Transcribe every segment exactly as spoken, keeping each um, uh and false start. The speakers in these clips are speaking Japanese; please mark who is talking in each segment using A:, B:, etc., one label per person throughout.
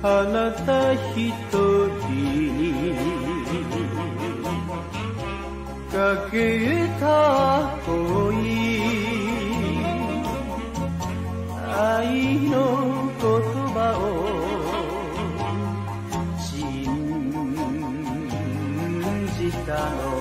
A: あなた一人にかけた恋愛の言葉を信じたの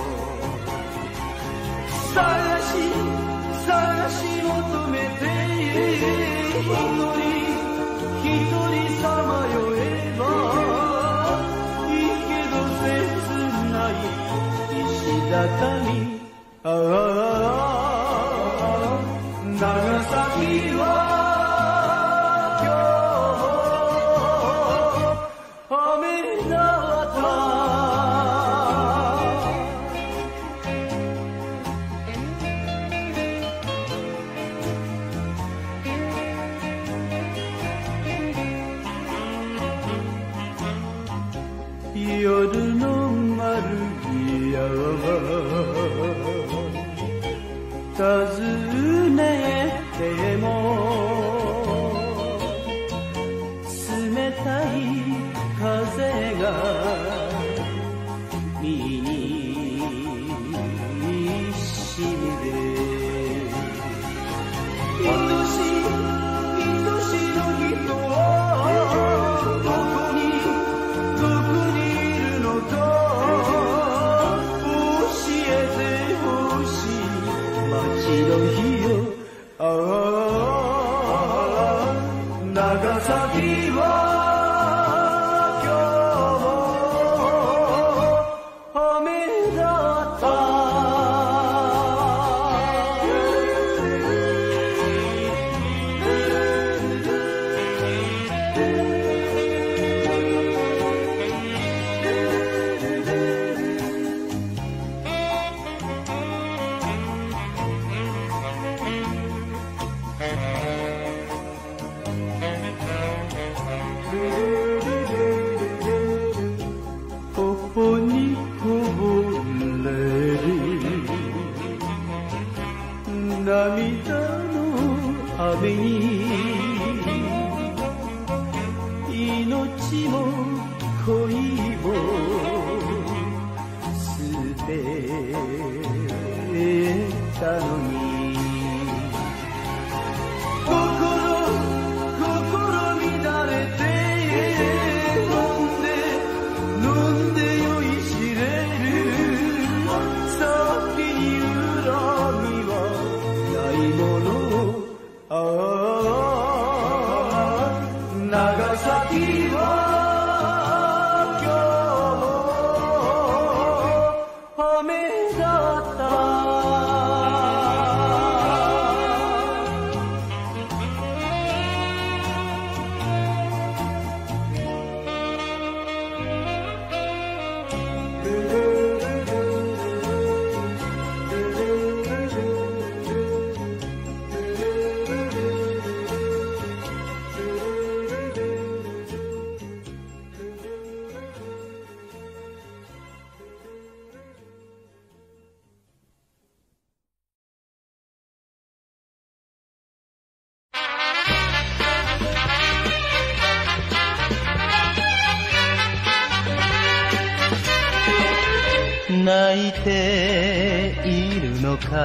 A: 探し探し求めて一人一人さまよえばいいけど切ない石畳ああ長崎は夜の丸ギア尋ねても冷たい風が身に染みて愛しい愛しの人はどこにどこにいるのか教えてほしい街の日よああ長崎は涙の雨に命も恋も捨てたのに心心乱れて飲んで飲んで酔いしれる先に恨みないものああ長崎は今日も雨だった泣いているのか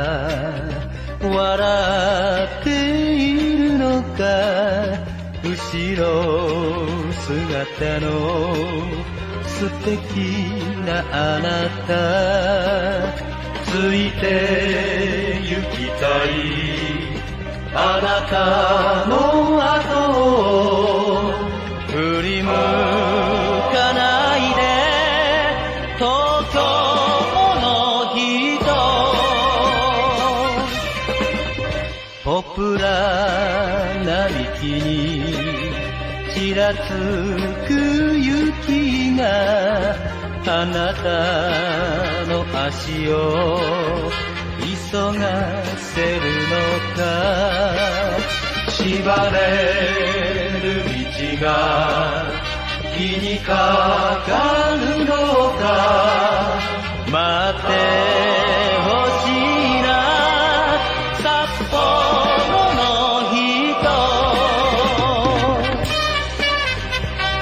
A: 笑っているのか後ろ姿の素敵なあなたついて行きたいあなたの後を振り向かないで東京ポプラ並木にちらつく雪があなたの足を急がせるのか縛れる道が気にかかるのか待ってほしいな札幌の人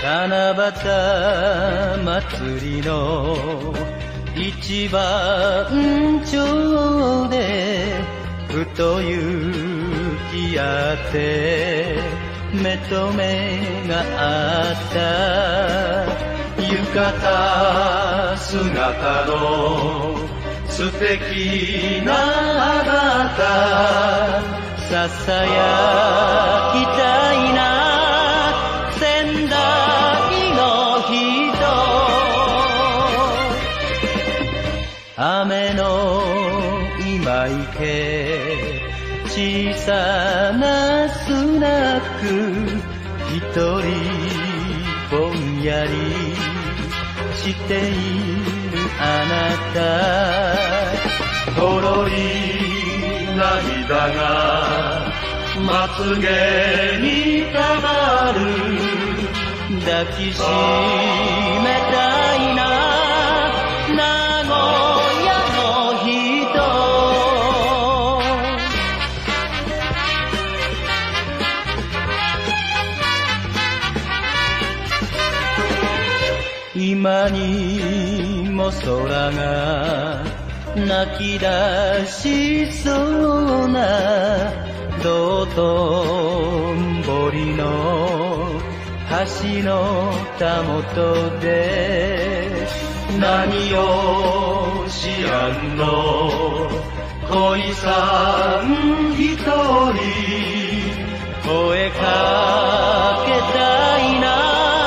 A: 七夕祭りの一番町でふと行き合って目と目が合った浴衣姿の素敵なあなたささやきたいな仙台の人雨の今池小さなスナック一人ぼんやりしているあなたほろり涙がまつげにたまる抱きしめたいな名古屋の人今にも空が泣き出しそうな道頓堀の橋のたもとで何をしやんの恋さん一人声かけたいな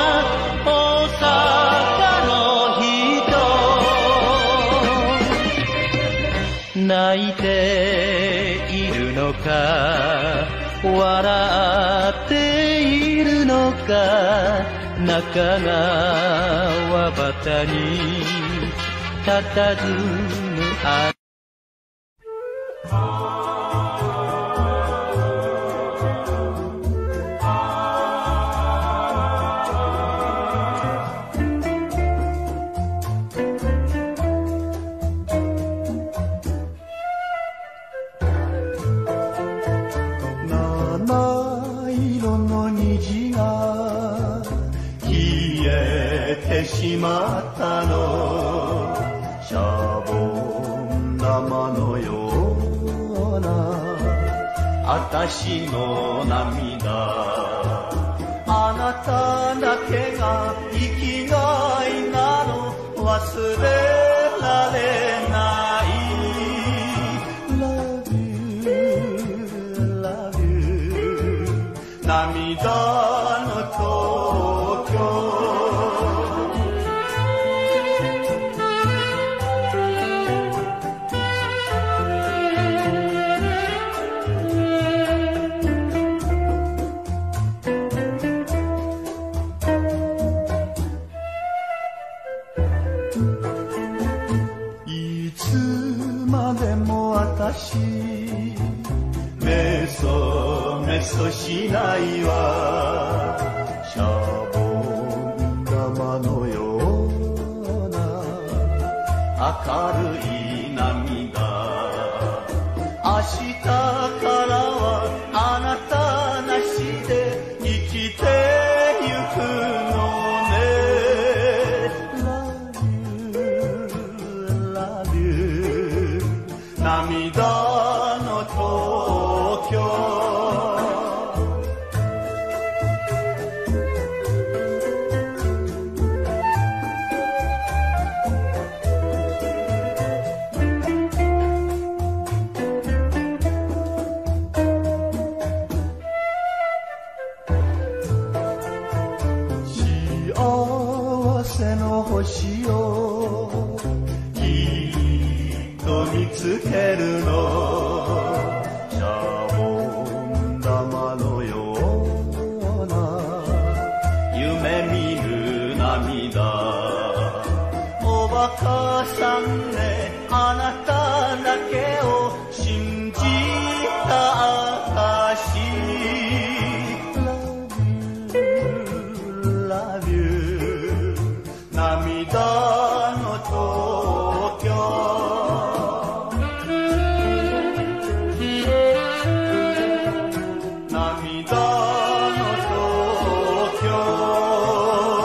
A: 泣いているのか笑っているのか中川端に佇むあしまったのシャボン玉のようなあたしの涙あなただけが生きがいなの忘れられない Love you, love you 涙の東京私メソメソしないわシャボン玉のような明るい涙明日からはあなたなしで生きてゆくの涙の東京幸せの星を見つけるのシャボン玉のような夢見る涙おバカさんねあなただけを信じた証 Love you, love you 涙の東京涙の東京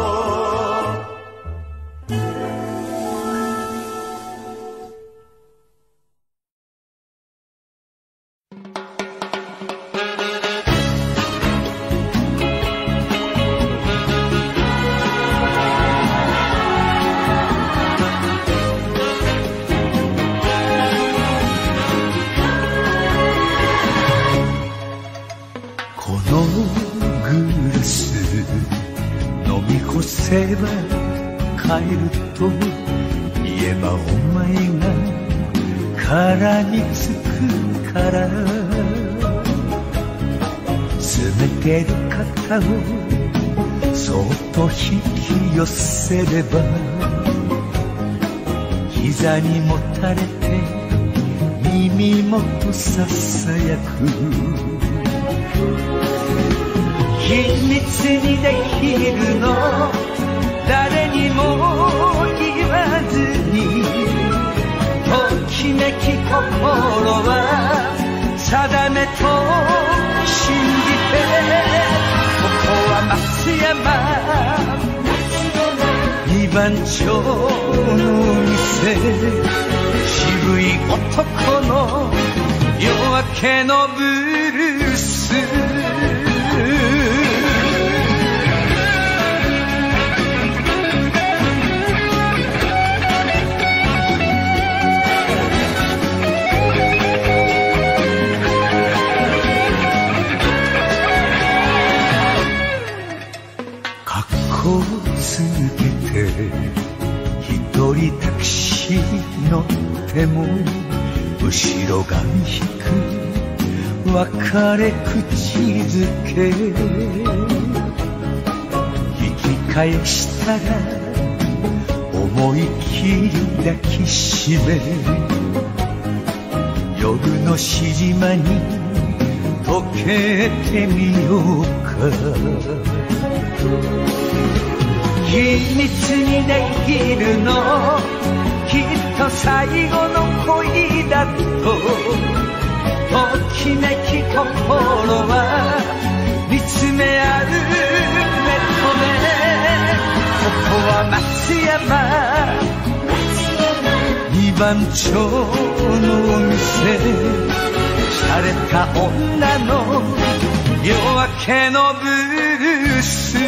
A: 越せば帰ると言えばお前が殻につくから冷てる肩をそっと引き寄せれば膝にもたれて耳元ささやく秘密にできるの誰にも言わずにときめき心は定めと信じてここは松山二番町の店渋い男の夜明けのブルース続けて一人タクシー乗っても後ろ髪引く別れ口づけ引き返したら思い切り抱きしめ夜のしじまに溶けてみようか秘密にできるのきっと最後の恋だとときめき心は見つめ合う目と目ここは松山二番町の店洒落た女の夜明けのブルース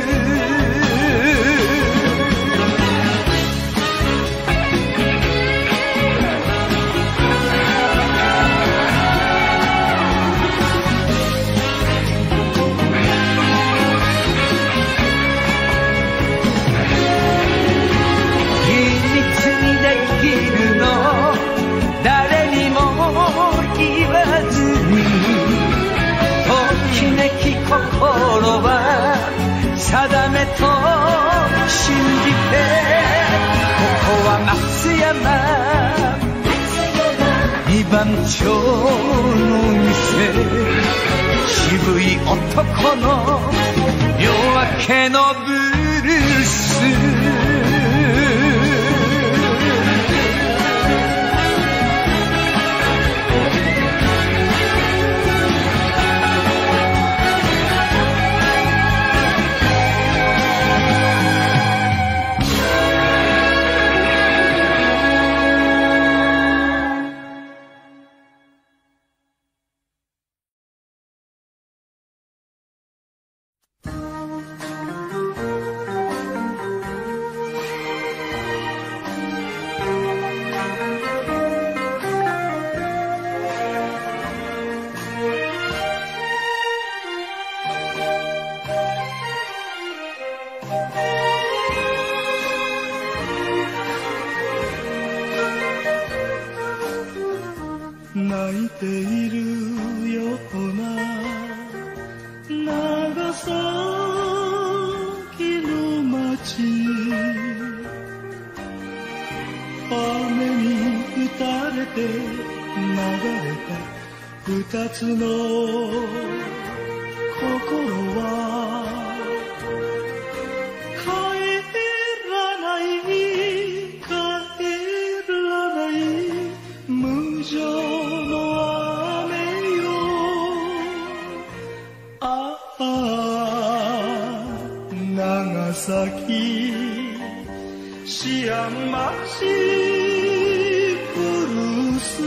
A: 誰にも言わずにときめき心は定めと信じてここは松山二番町の店渋い男の夜明けのブルース
B: 泣いているような長崎の街雨に打たれて流れた二つの心は帰らない帰らない無情の雨よああ長崎シアンマチブルース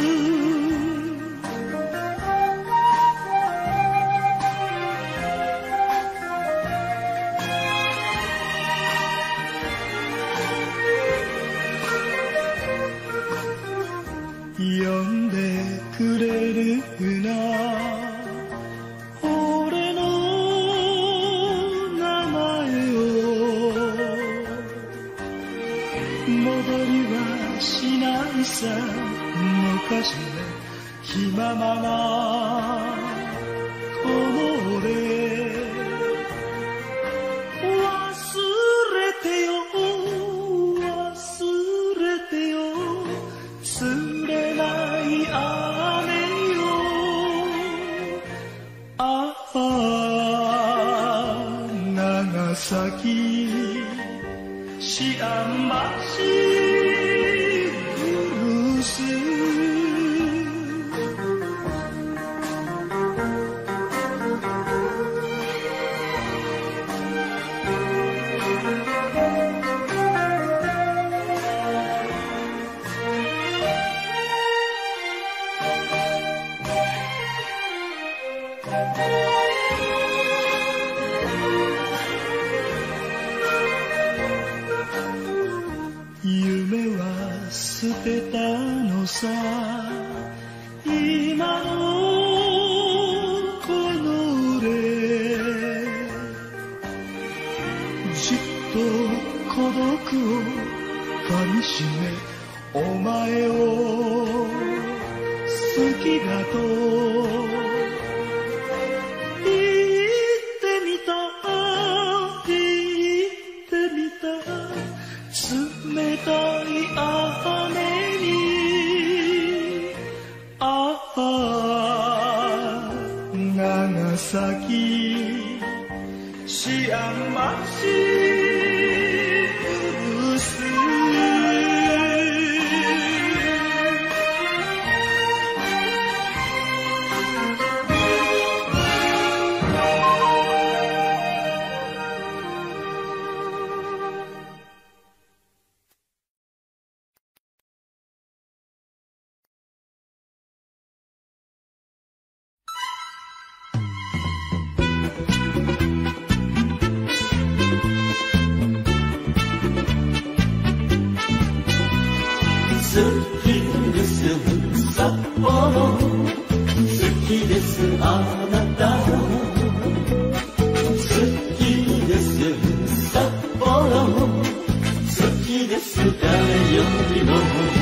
B: 呼んでくれるな俺の名前をしないさ昔の気ままなこの俺忘れてよ忘れてよ釣れない雨よああ長崎シアン橋ブルース夢は捨てたのさ今のこの俺じっと孤独を噛みしめお前を好きだと言ってみた言ってみた冷たい雨にああ長崎シアン橋ブルース
A: 好きです札幌好きですあなた好きです札幌好きです誰よりも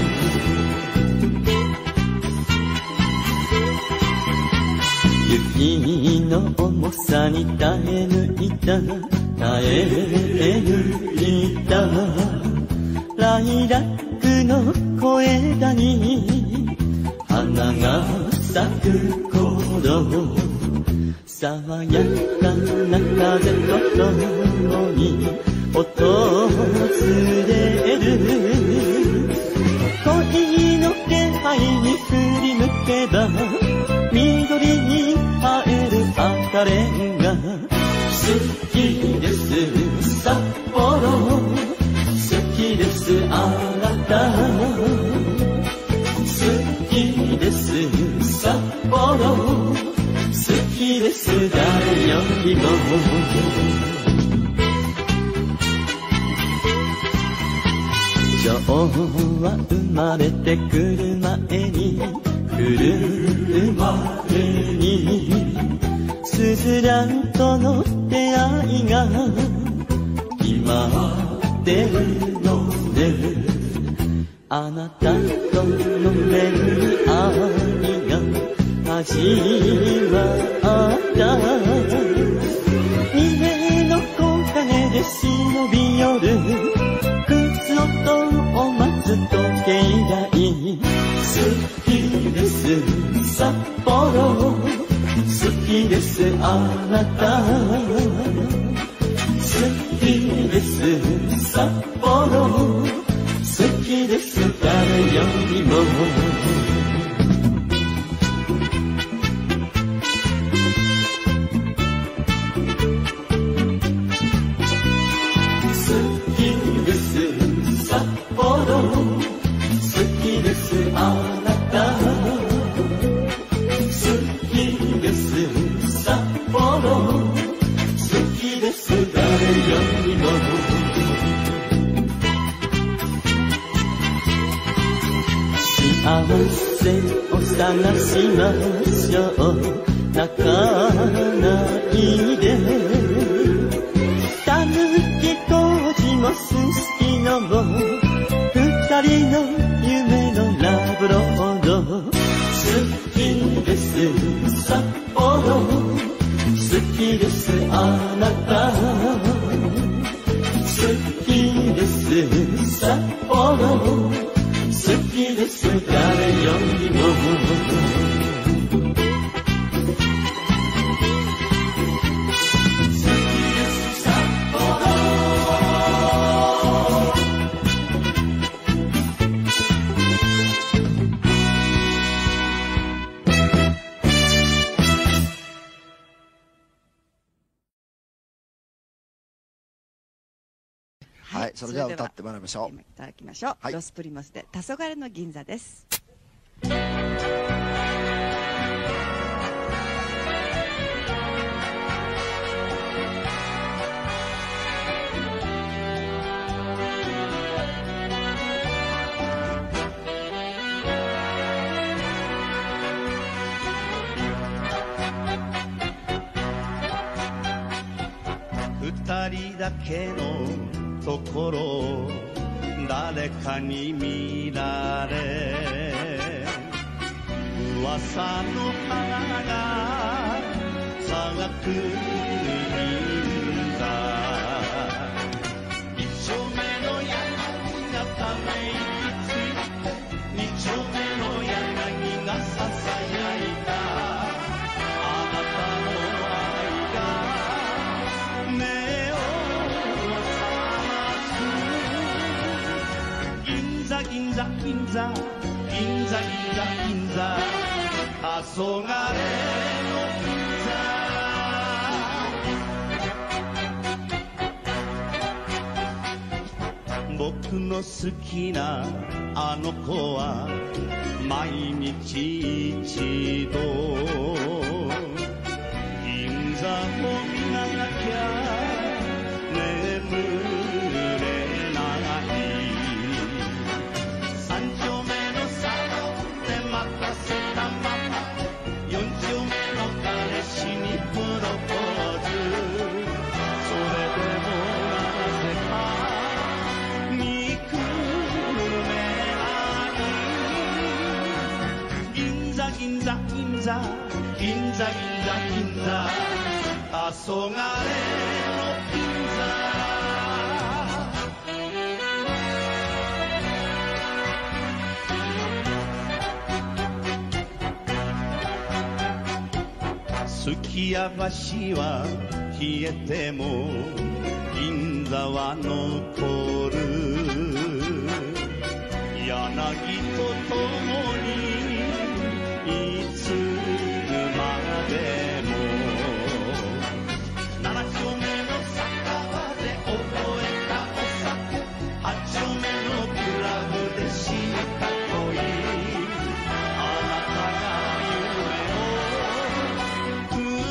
A: 雪の重さに耐え抜いた耐え抜いたライラックの小枝に花が咲く頃爽やかな風とともに訪れる恋の気配に振り向けば緑に映える赤レンガ好きです札幌好きですあなた好きです札幌好きです誰よりも蝶は生まれてくる前に来る前にスズランとの出会いが決まってるのであなたとの巡り合いが始まった二名の木陰で忍び寄る靴音を待つ時計台好きです札幌好きですあなた好きです札幌好きです誰よりも好きです札幌好きですあなた好きです札幌好きです誰よりも幸せを探しましょう泣かないでたぬき工事もすすきのも二人の
B: た好きです札幌好きです誰よりも
C: はい、それでは歌ってもらいましょう。
D: いただきましょう。はい、ロスプリモスで黄昏の銀座です。
A: 二人だけのところ誰かに見られ噂の花が咲く銀座一丁目の柳がため息ついて二丁目の柳がささやいたあなたの愛が目銀座銀座銀座銀座銀座黄昏の銀座僕の好きなあの子は毎日一度銀座を見なきゃ眠れない三丁目のサロンで待たせたまま四丁目の彼氏にプロポーズそれでもなぜか憎めない銀座銀座銀座銀座銀座銀座黄昏の銀座すきや橋は消えても銀座は残る柳とともにいつまでも七丁目の酒場で覚えたお酒八丁目のクラブでした恋あなたが夢を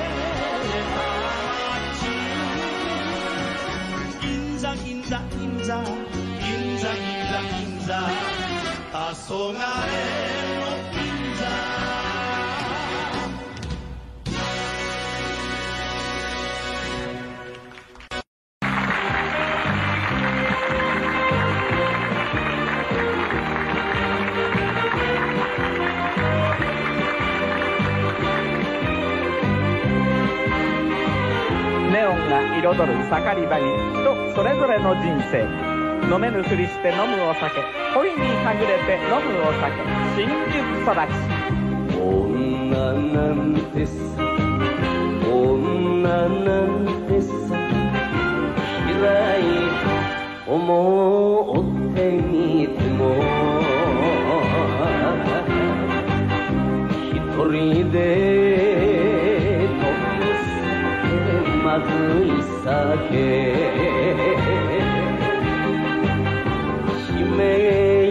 A: 銀座銀座銀座銀座銀座黄昏の銀座
E: ネオンが彩る盛り場に人それぞれの人生飲めぬふりして飲むお酒恋にはぐれて飲むお酒新宿育ち
B: 女なんてさ女なんてさ嫌いと思ってみても一人で飲む酒まずい酒指名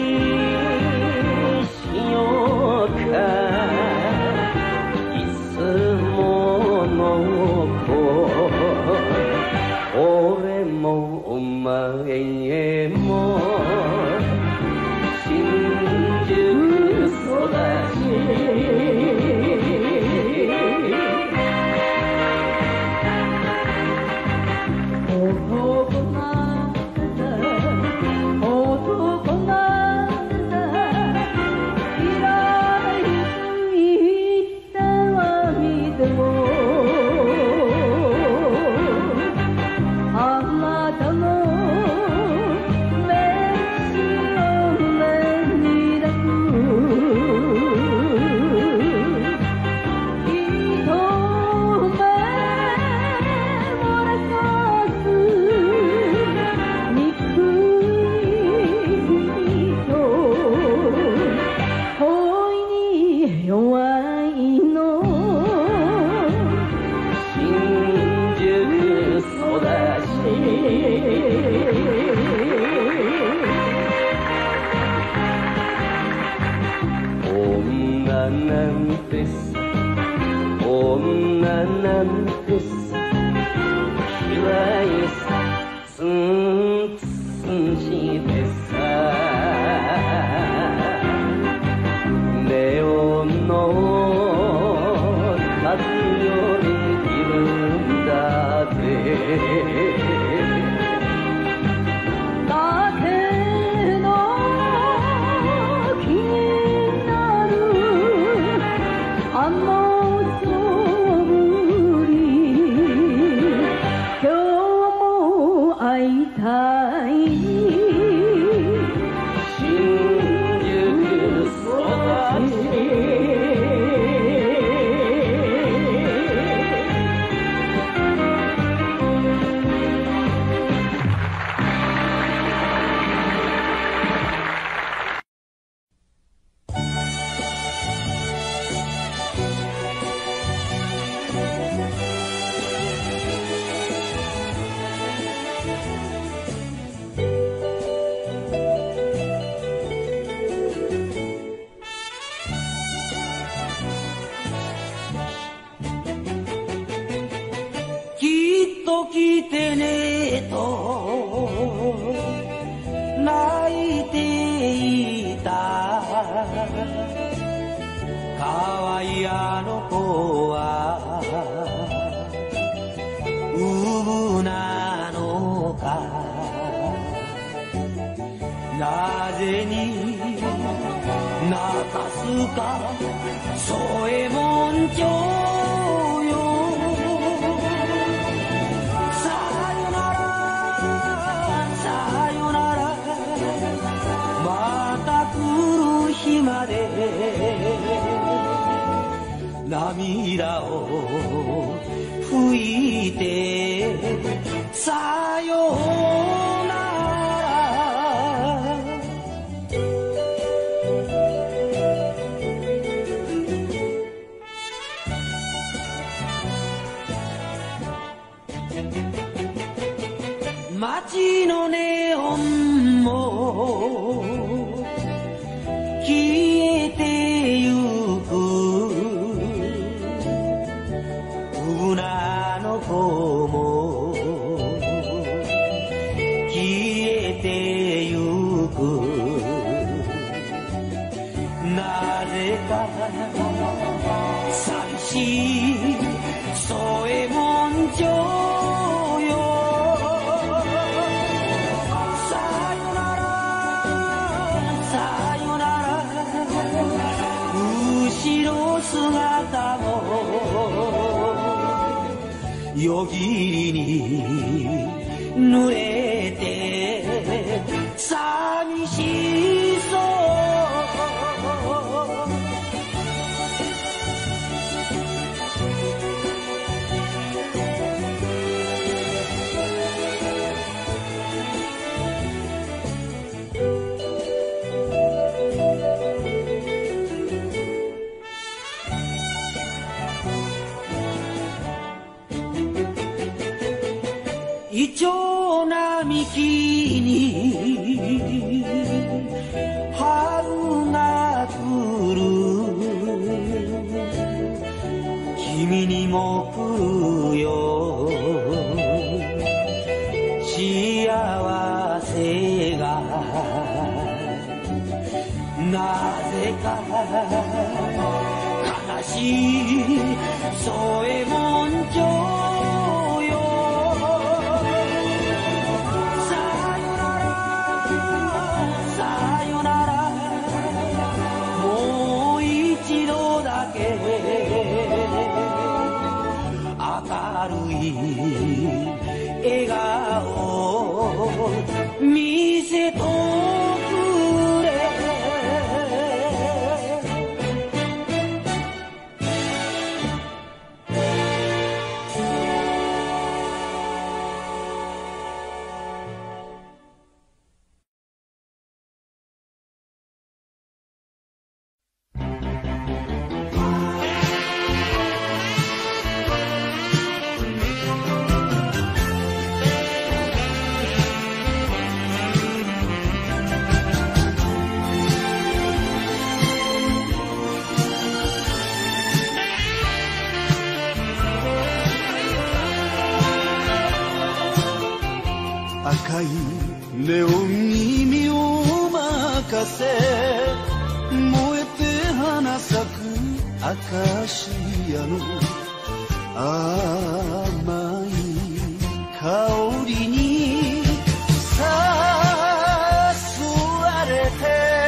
B: しようかいつもの子俺もお前も新宿育ち
A: 女なんてさ女なんてさ嫌いさツンツンしてさネオンの風より気分だぜ
B: 来てねと泣いていた可愛いあの子はうぶなのかなぜに泣かすか添右衛門町まで涙を拭いてさようなら街のネオンも消えてゆく女の子も消えてゆくなぜか寂しい添右衛門町姿も夜霧に濡れて寂しそうイチョウ並木に春が来る君にも来るよ幸せがなぜか悲しい添右衛門町笑顔見せとくれ赤いネオンに身を任せ燃えて花咲くアカシアの甘い香りに誘われて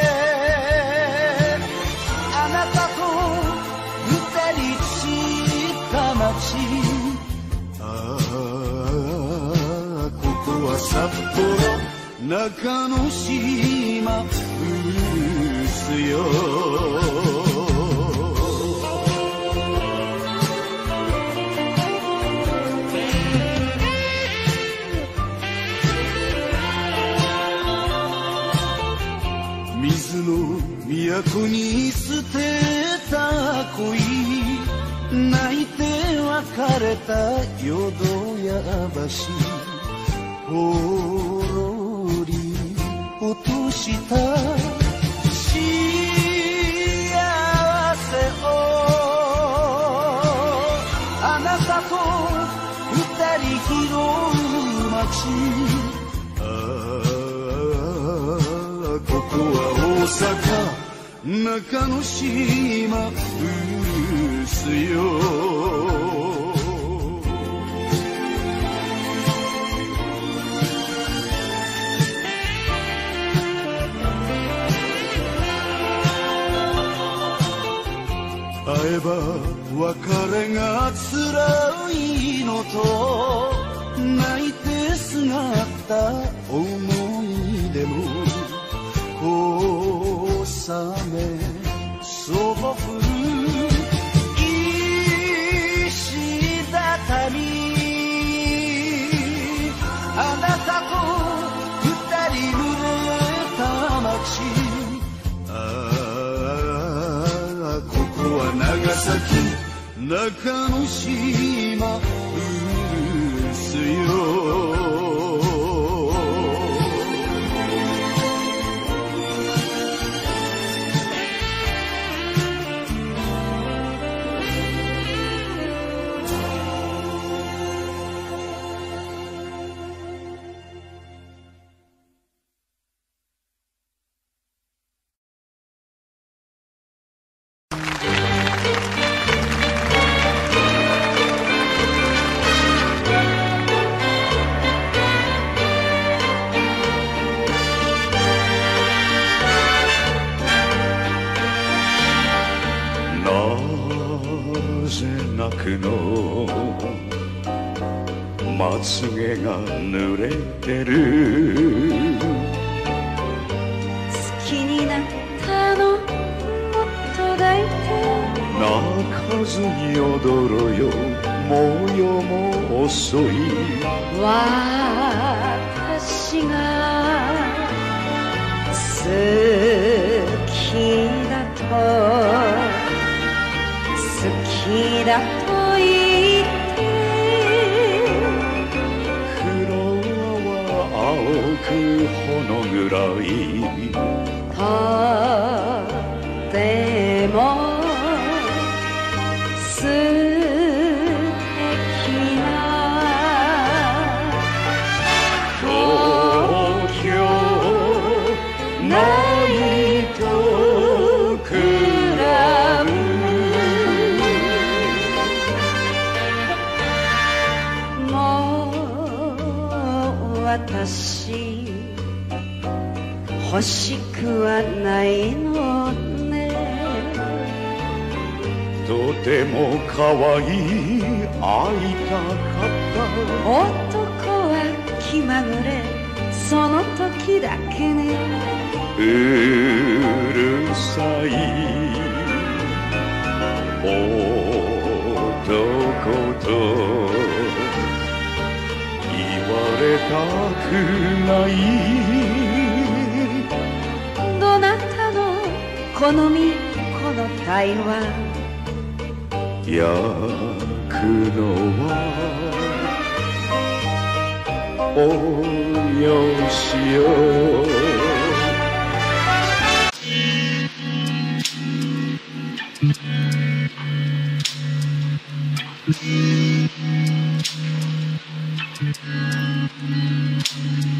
B: あなたと二人散った街ああここは札幌中之島ブルースよ水の都に捨てた恋泣いて別れた淀屋橋ほろり落とした幸せをあなたと二人拾う街ここは大阪中之島ブルースよ会えば別れが辛いのと泣いてすがった思い出も小雨そぼ降る石畳あなたと二人濡れた街ああここは長崎中之島ブルースよまつげが濡れてる
F: 好きになったのもっと抱いて
B: 泣かずに踊ろよもう夜も遅い
F: 私が好きだと好きだと言って
B: 青くほの暗い
F: とても素敵な東京ナイトクラブ私欲しくはないのね
B: とても可愛い会いたかった
F: 男は気まぐれその時だけね
B: うるさい男と言われたくない
F: どなたの好みこの台湾
B: 焼くのはおよしよ
G: Thank you.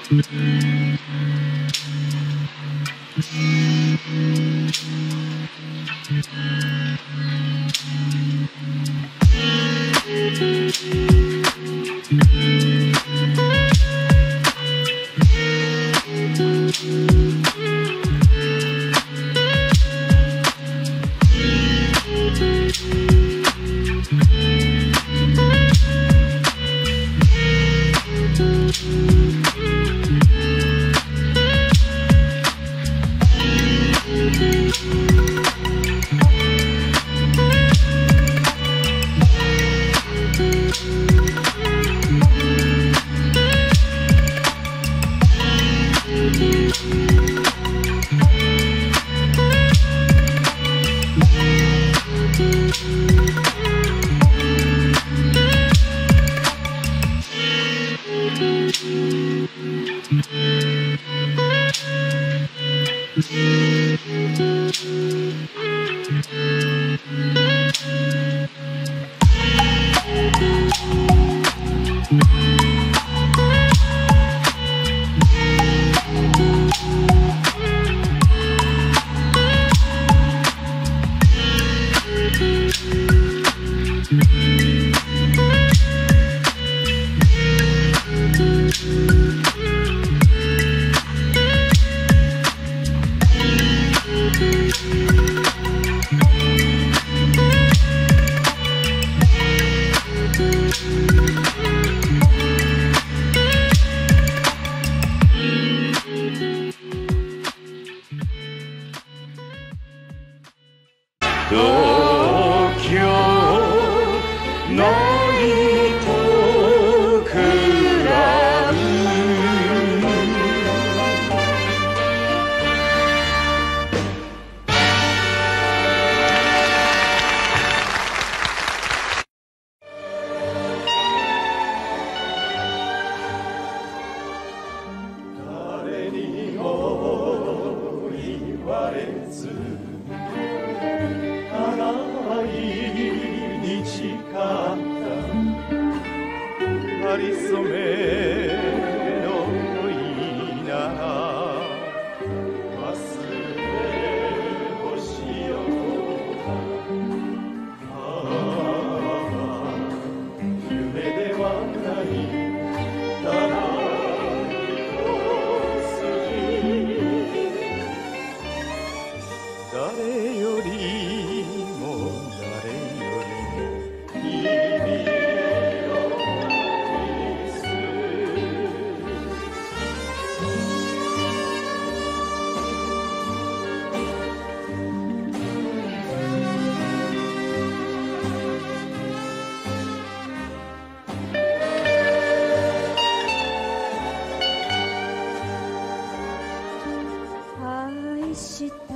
B: 東京ナイトクラブ誰にも言われず長いに誓ったかりそめの恋なら忘れほしようかああ夢ではないただ誰よりも誰よりも君を愛す
F: 愛した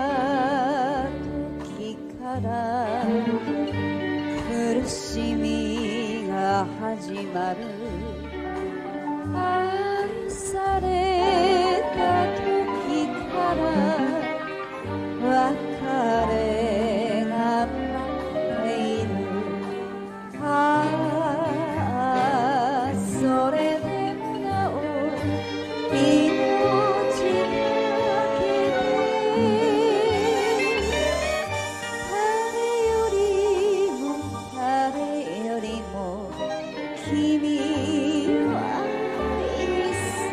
F: 時から苦しみが始まる愛された時から別れが待っているああそれでもなお命かけて誰よりも誰よりも君を愛す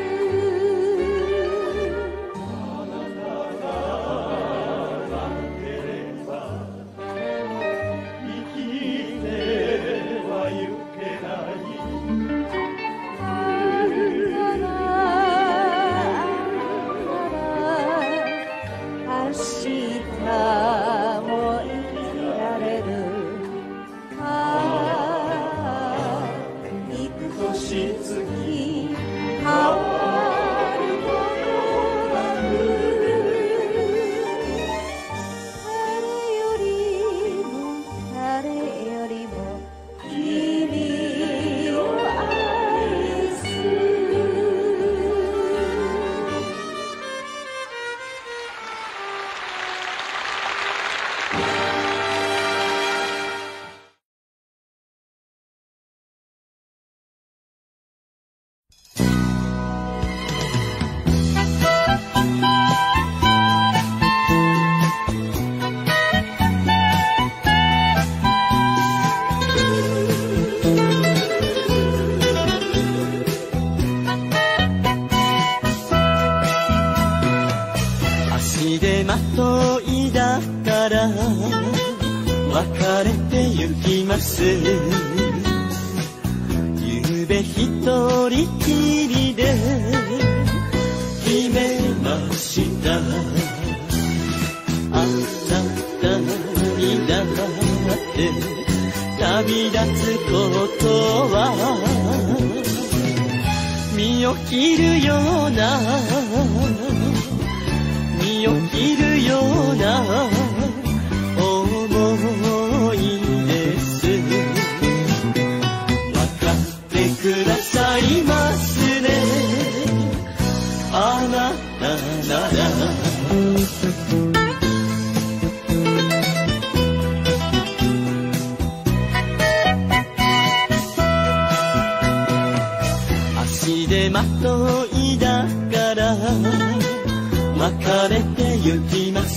B: あなたがなければ生きてはゆけない
F: あるならあるなら明日も生きられるああ幾年月変わることなく誰よりも誰よりも君を愛す
A: ます。ゆうべ一人きりで決めました。あなたにだって旅立つことは身を切るような身を切るような思いです。わかってくださいますね、あなたなら。足でまといだから別れて行きます。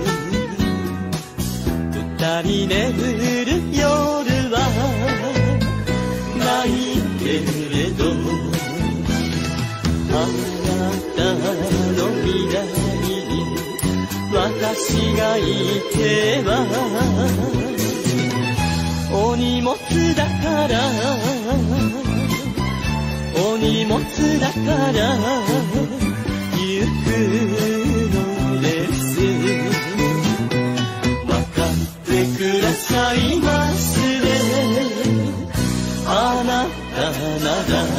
A: 二人眠る夜はないけれど、あなたの未来に私がいてはお荷物だからお荷物だから行くのです。わかってくださいますね、あなたなら。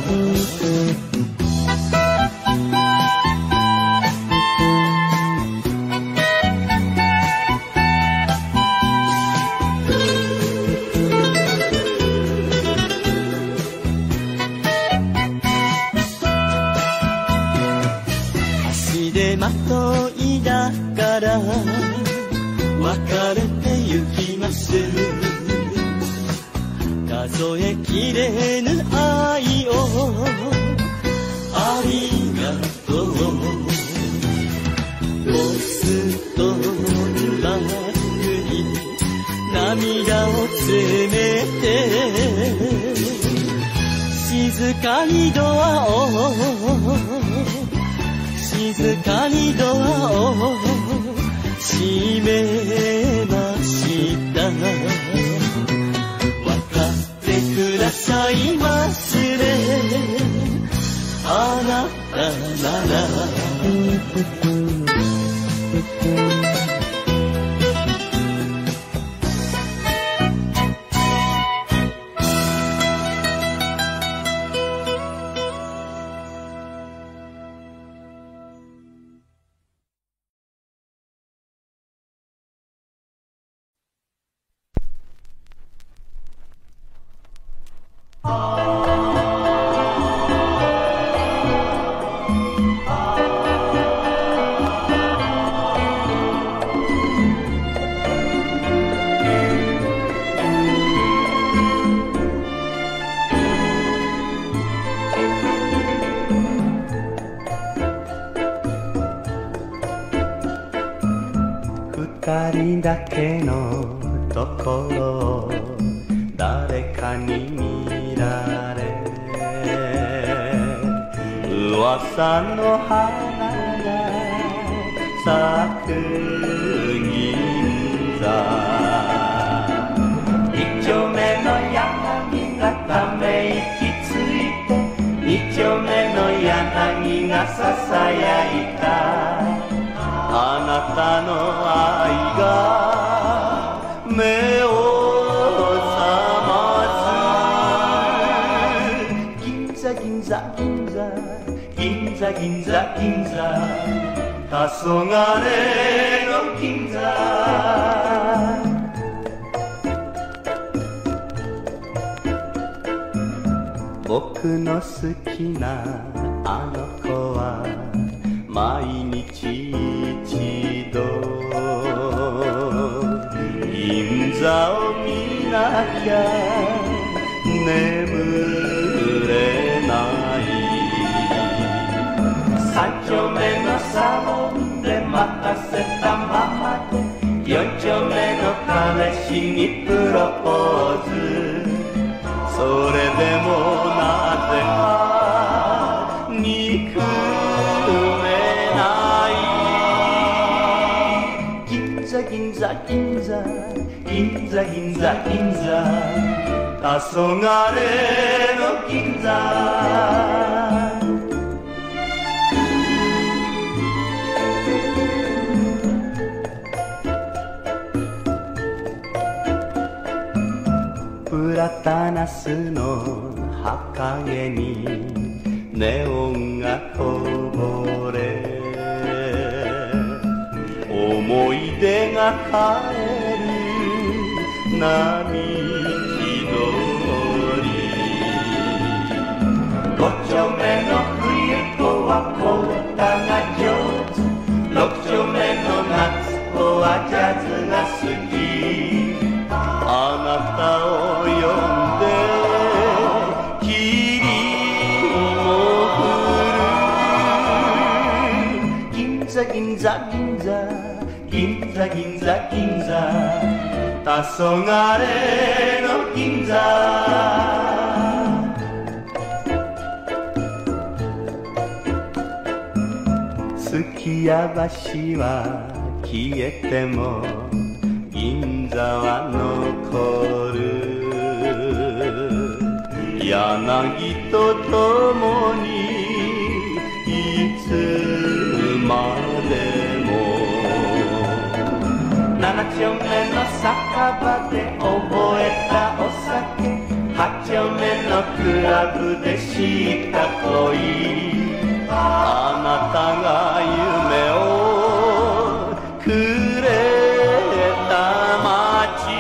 A: まといだから別れて行きます。数えきれぬ愛をありがとう。ポストラックに涙を詰めて静かにドアを静かにドアを閉めました。わかってくださいますね、あなたなら。
G: 二人だけのところを誰かに見られ、噂の花が咲く銀座。一丁目の柳がため息ついて、一丁目の柳がささやいた。あなたの愛が目を覚ます。銀座銀座銀座銀座銀座銀座、黄昏の銀座。僕の好きなあの子は毎日一度銀座を見なきゃ眠れない。三丁目のサロンで待たせたままで、四丁目の彼氏にプロポーズ。それでもなぜか憎めない。銀座銀座銀座銀座銀銀座銀座黄昏の銀座プラタナスの葉陰にネオンがこぼれ思い出が帰る並木通り五丁目の冬子は小唄が上手六丁目の夏子はジャズが好きあなたを呼んで霧も降る銀座銀座銀座銀座銀座銀座黄昏の銀座月屋橋は消えても銀座は残る柳とともにいつまでも七丁目の酒場で覚えたお酒八丁目のクラブで知った恋あなたが夢をくれた街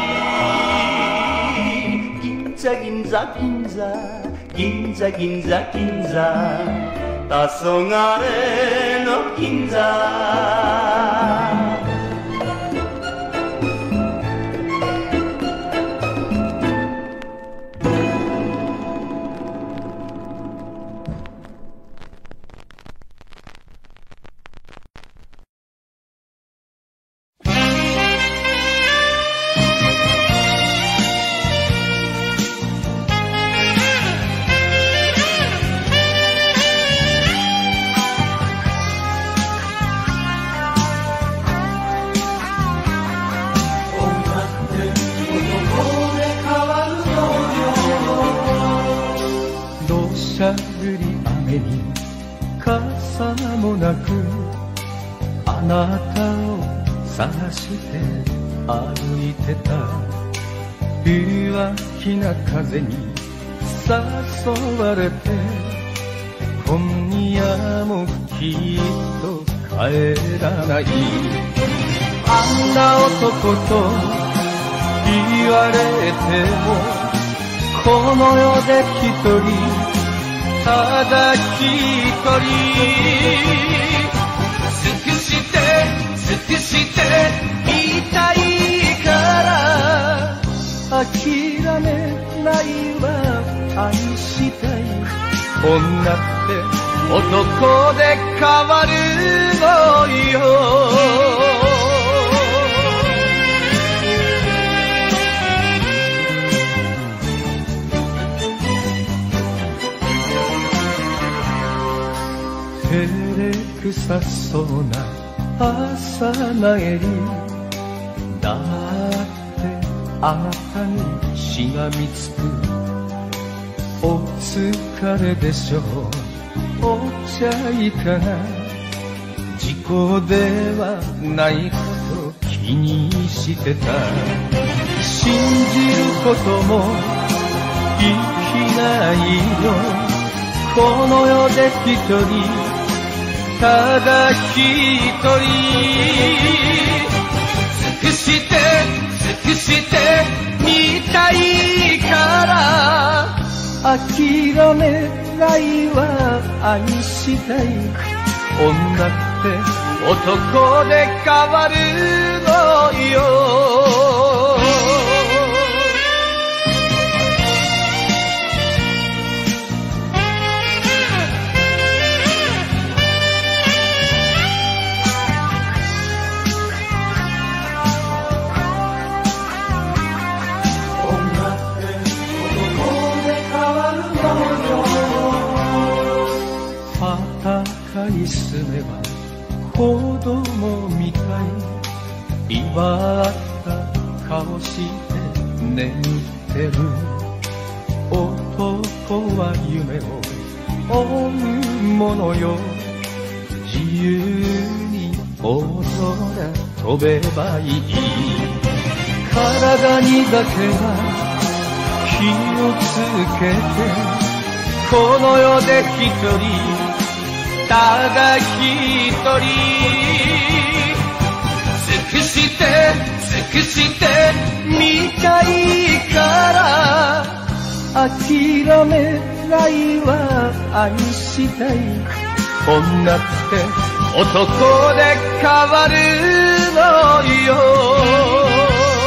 G: 銀座銀座銀座銀座銀座銀座黄昏の銀座
A: あなたを探して歩いてた弱気な風に誘われて今夜もきっと帰らないあんな男と言われてもこの世で一人ただ一人尽くして尽くしていたいから諦めないわ愛したい女って男で変わるのよ照れくさそうな朝帰りだってあなたにしがみつくお疲れでしょうお茶いかが事故ではないかと気にしてた信じることもいきないよこの世で一人ただ一人尽くして尽くしてみたいから諦めないわ愛したい女って男で変わるのよ娘は子供みたい威張った顔して眠ってる男は夢を追うものよ。自由に大空飛べばいい。体にだけは気をつけて、この世で一人ただ一人尽くして尽くしてみたいから、諦めないは愛したい。女って男で変わるのよ。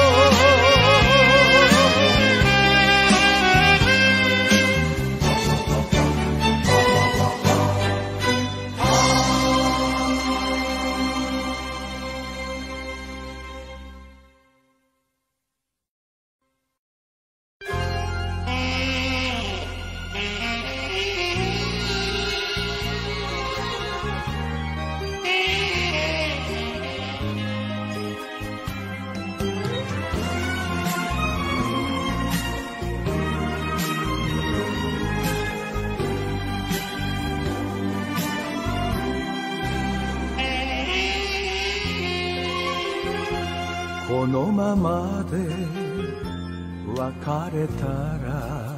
A: このままで別れたら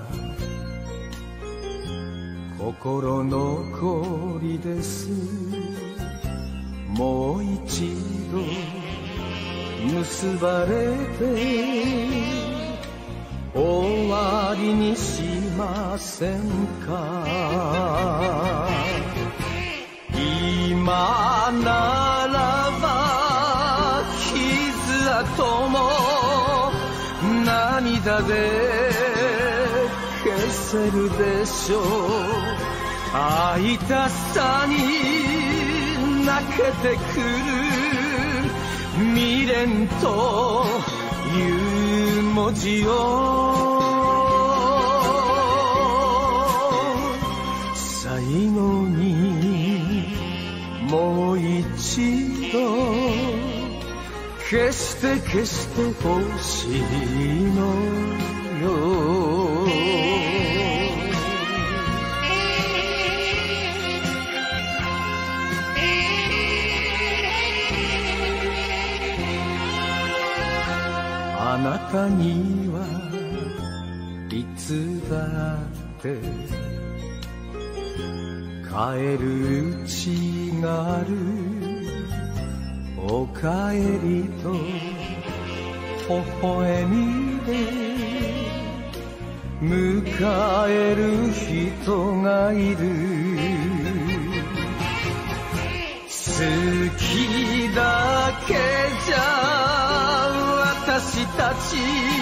A: 心残りです。もう一度結ばれて終わりにしませんか。今ならば傷跡も涙で消せるでしょう。会いたさに泣けてくる未練という文字を最後にもう一度消して消してほしいのよ。あなたにはいつだって帰るうちがある。おかえりと微笑みで迎える人がいる。好きだけじゃ私たち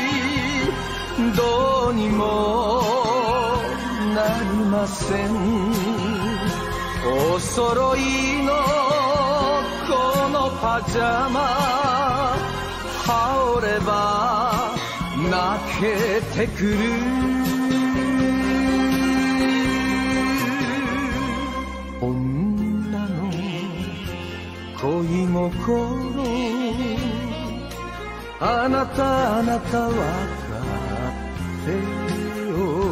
A: どうにもなりません。お揃いのこのパジャマ羽織れば泣けてくる。女の恋心あなたあなたわかってよ。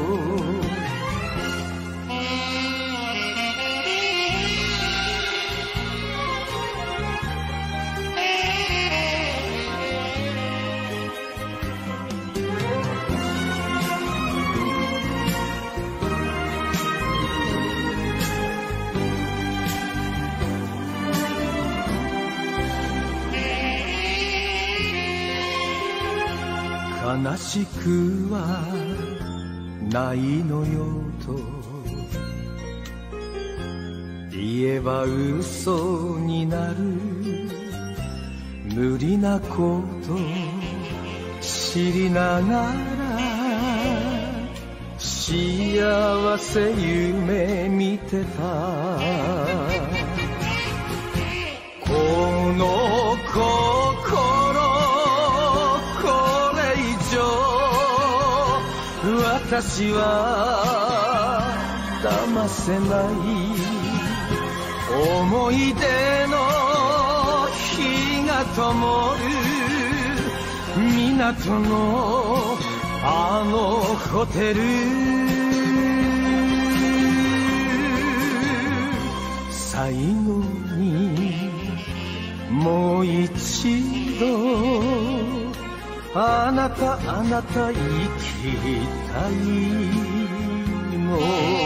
A: 悲しくはないのよと言えば嘘になる。無理なこと知りながら幸せ夢見てた。この心私は騙せない。思い出の火が灯る港のあのホテル最後にもう一度あなたあなた行きたいの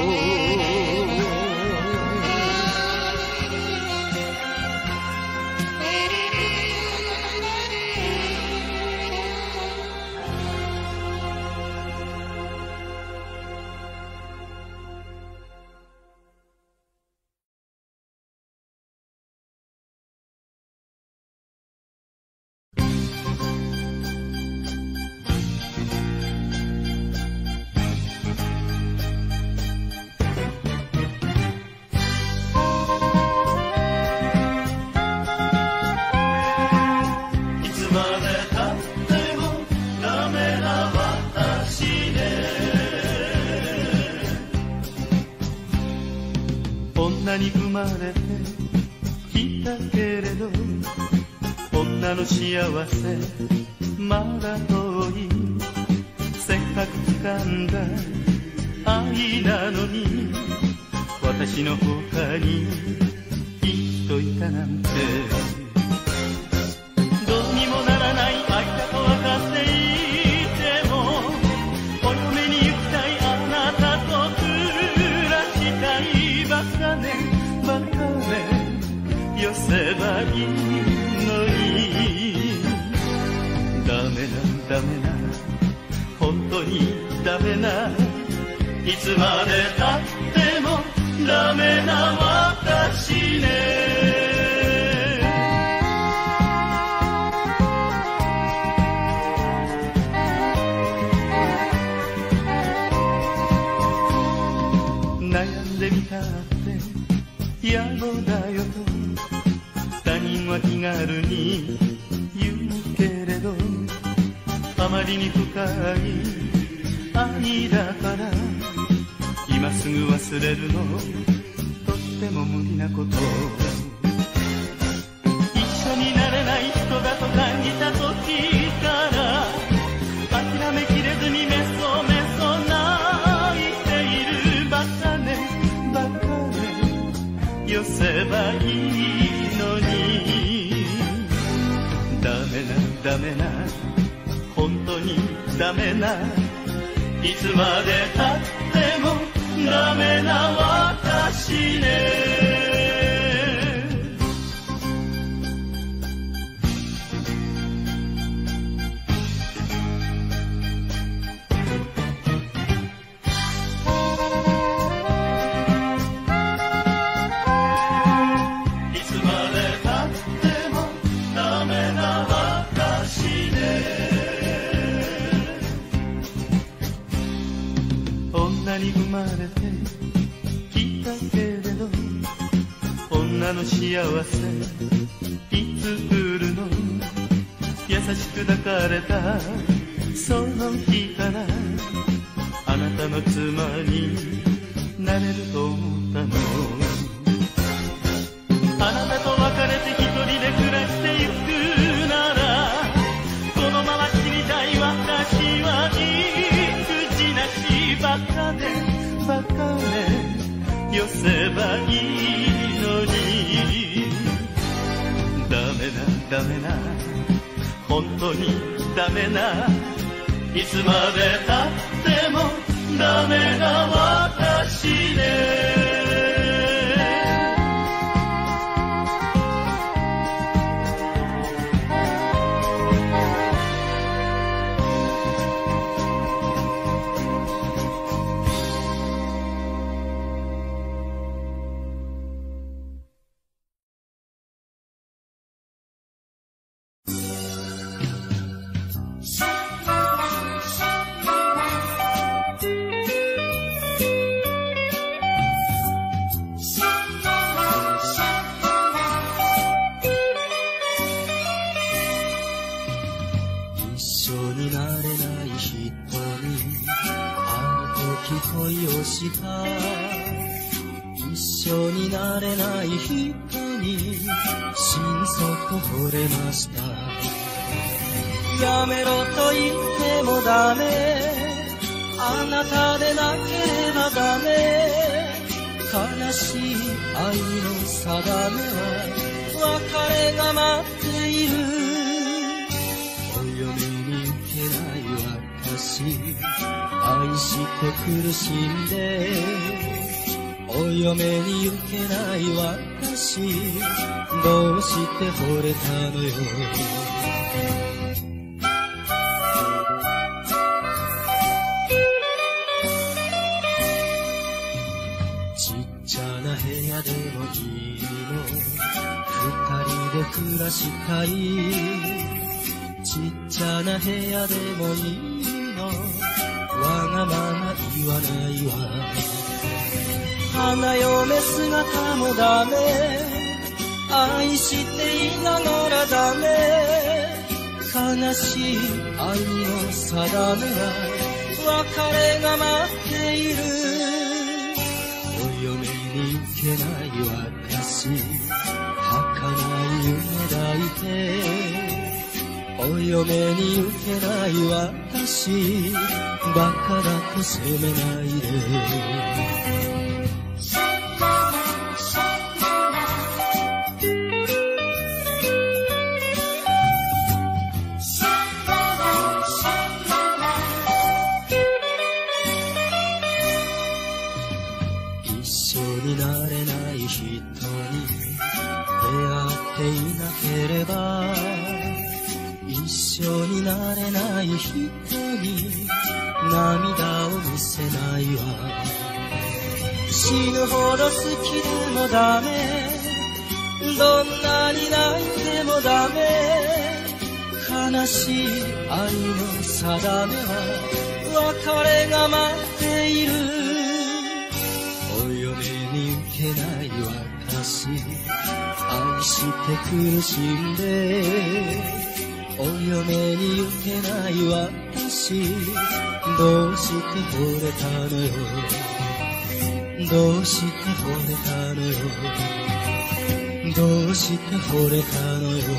G: 女に生まれてきたけれど女の幸せまだ遠いせっかく掴んだ愛なのに私の他に人いたなんてどうにもならない愛だと分かっていてもお嫁に行きたいあなたと暮らしたいバカねバカねよせばいいのにダメなダメな本当にダメないつまでたってもダメな私ね悩んでみたって野暮だよと他人は気軽に言うけれどあまりに深い愛だから今すぐ忘れるのとっても無理なこと一緒になれない人だと感じた時から諦めきれずにメソメソ泣いているバカねバカねよせばいいのにダメなダメな本当にダメないつまでたってもダメな私ねいつまでたってもダメな私ね女に生まれてきたけれど女の幸せいつ来るの優しく抱かれたその日からあなたの妻になれると思ったのあなたと別れて一人で暮らしてゆくならこのまま死にたい私は理不尽なしバカねバカねよせばいいのにダメなダメな本当にダメないつまでたってもダメな私ね一緒になれない人に心底惚れました
A: やめろと言ってもダメ、あなたでなければダメ。悲しい愛の定めは別れが待っている。お嫁に行けない私、愛して苦しんで。お嫁に行けない私、どうして惚れたのよ。ちっちゃな部屋でもいいの、二人で暮らしたい。ちっちゃな部屋でもいいの、わがまま言わないわ。花嫁姿もダメ、愛していながらダメ。悲しい愛の定めは別れが待っている。お嫁に行けない私、儚い夢抱いて。お嫁に行けない私、バカだと責めないで。一緒になれない人に涙を見せないわ。死ぬほど好きでもダメ、どんなに泣いてもダメ。悲しい愛の定めは別れが待っている。お嫁に行けない私、愛して苦しんで。お嫁に行けない私、どうして惚れたのよ。どうして惚れたのよ。どうして惚れたのよ。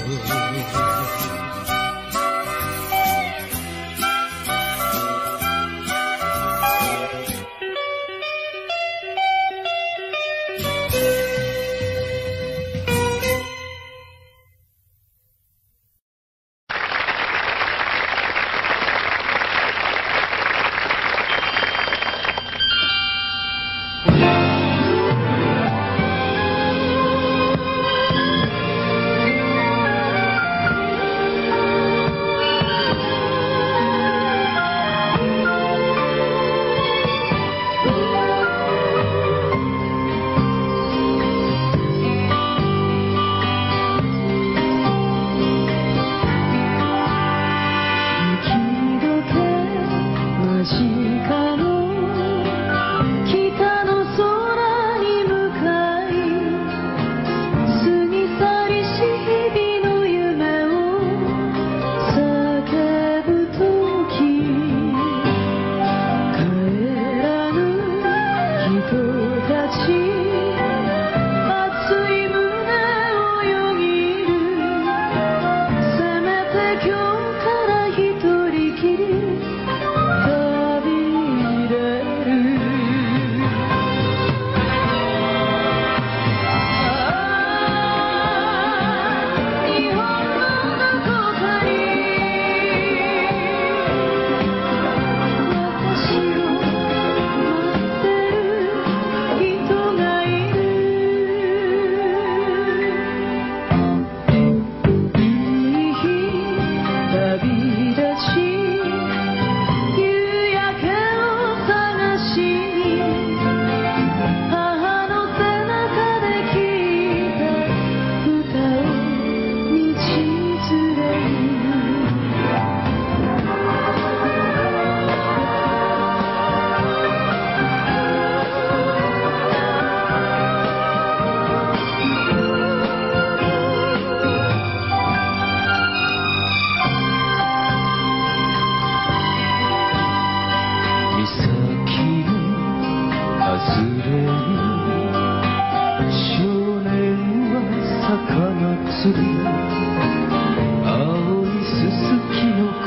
B: する青いすすきの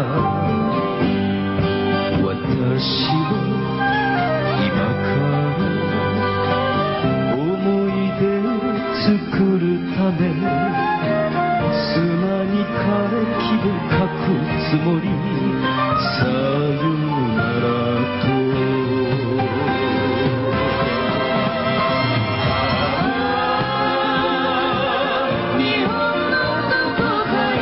A: 私は今から思い出作るため砂に枯れ木で書くつもりさよならと日本のどこかに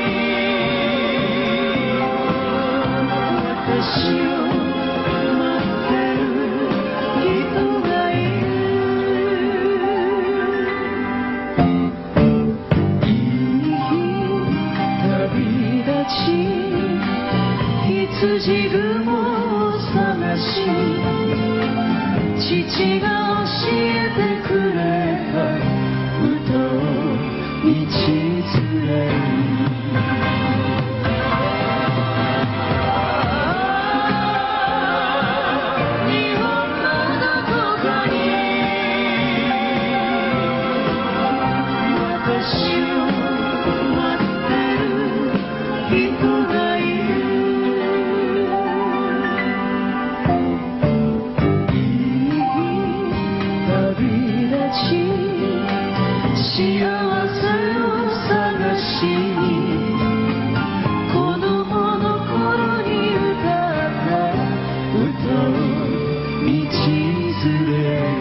A: 私を待ってる人がいるいい旅立ち羊雲を探し父が教えてくれた歌を道連れに日本のどこかに私を待ってる人がいる幸せを探しに子供の頃に歌った歌を道連れに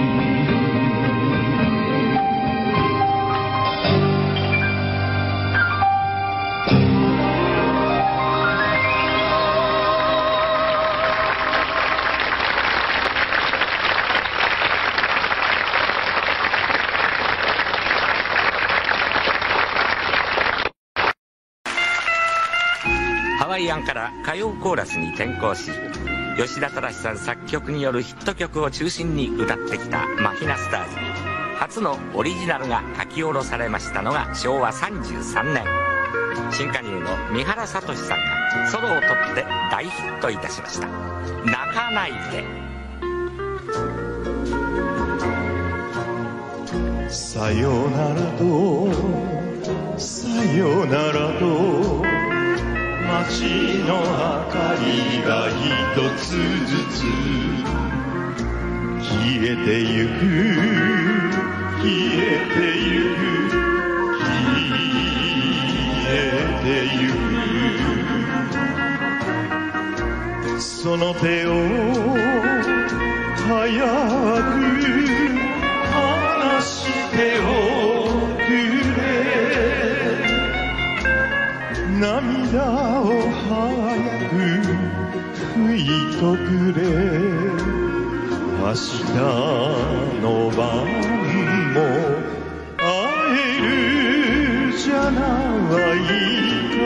H: ハワイアンから歌謡コーラスに転向し吉田忠さん作曲によるヒット曲を中心に歌ってきたマヒナスターズに初のオリジナルが書き下ろされましたのがしょうわさんじゅうさんねん新加入の三原聡さんがソロを取って大ヒットいたしました「泣かないで」
B: さよならとさよならと街の明かりが一つずつ消えてゆく消えてゆく消えてゆくその手を早く離しておくれ涙を早く拭いとくれ明日の晩も会えるじゃないか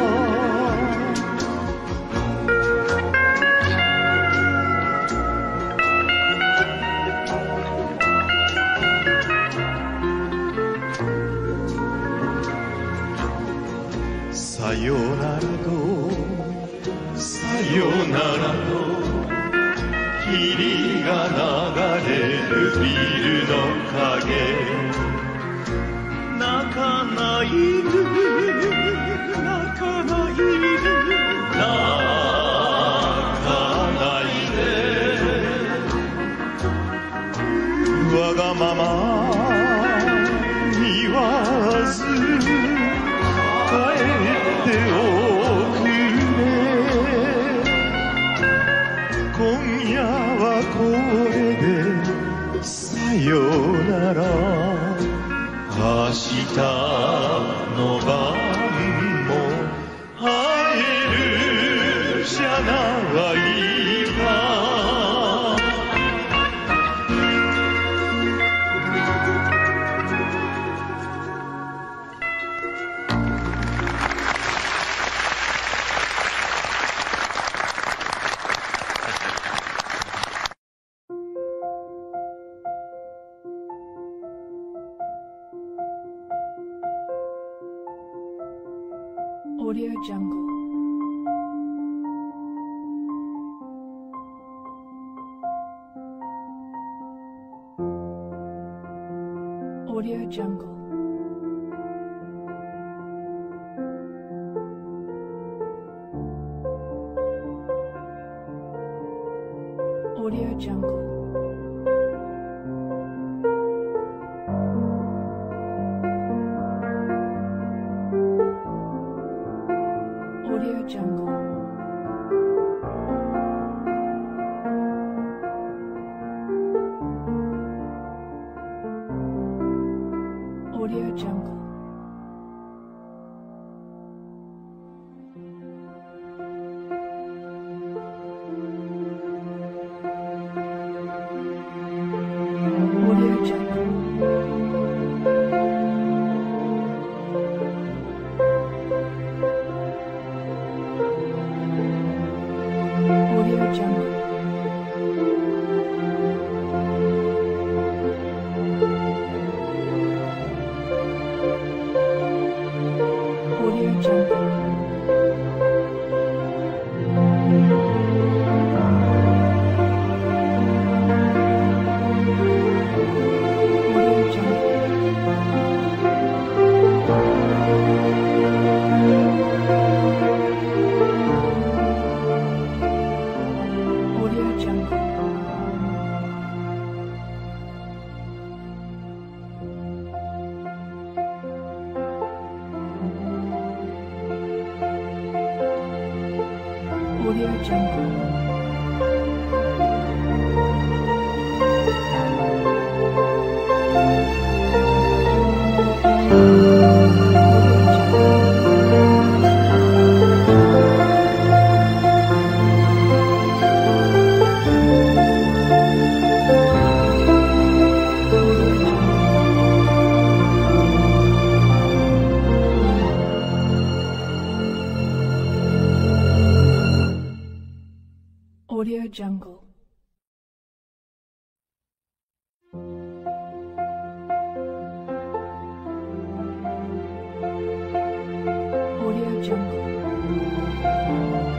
B: さよならとさよならと霧が流れるビルの影泣かないで泣かないで泣かないでわがまま言わず帰っておくれ今夜はこれでさよなら明日の晩も会えるじゃないか
I: Audio Jungle. Audio Jungle. Audio Jungle. Audio Jungle. Audio Jungle. Audio Jungle. Audio Jungle. Audio Jungle. Audio Jungle. Audio Jungle. Audio Jungle. Audio Jungle. Audio Jungle.